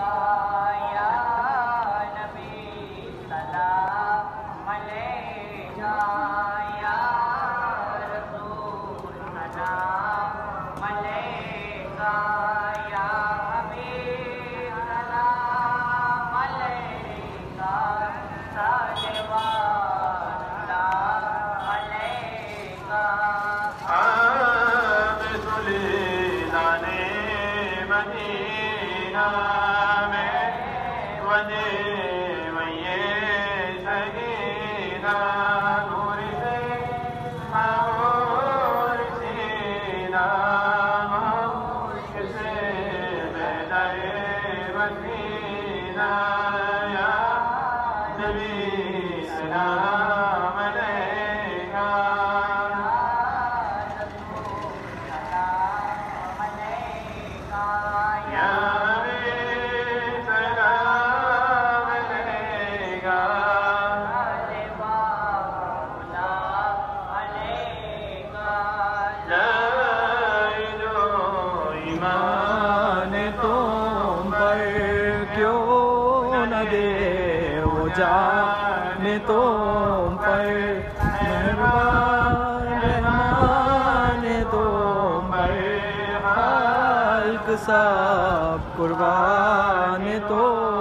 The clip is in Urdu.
یا نبی سلام علیکہ یا رسول سلام علیکہ یا حبیب سلام علیکہ صلوات اللہ علیکہ مدینہ میں وجہ ویے سگینہ نور سے اور سینہ مشک سے بیدر مدینہ یا نبی سلام علیکہ دے وہ جان تم پر مہربان رحمان تم پر خلق سب قربان تو